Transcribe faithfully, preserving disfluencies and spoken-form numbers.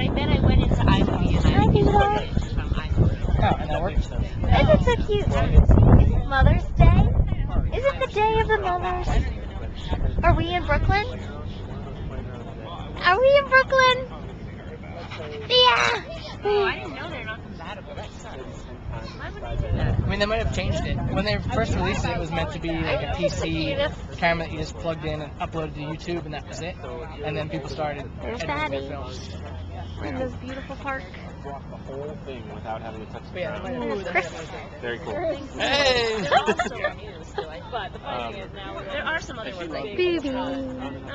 I then I went into iMovie and I Hi, used Peter. footage from iMovie. Oh, and that works? Isn't it so cute? Is it Mother's Day? Is it the day of the mothers? Are we in Brooklyn? Are we in Brooklyn? Yeah! Oh, I didn't know they're not compatible. That sucks. Why would they do that? I mean, they might have changed it. When they first released it, it was meant to be like a P C camera that you just plugged in and uploaded to YouTube, and that was it. And then people started There's editing their Daddy. films. We're in this beautiful park. Walk the whole thing without having to touch the But yeah, ground. There's Chris. Very cool. Hey! They're also on news, so I- but the funny Um, thing is now there are some other and she ones loved like it. Boobies.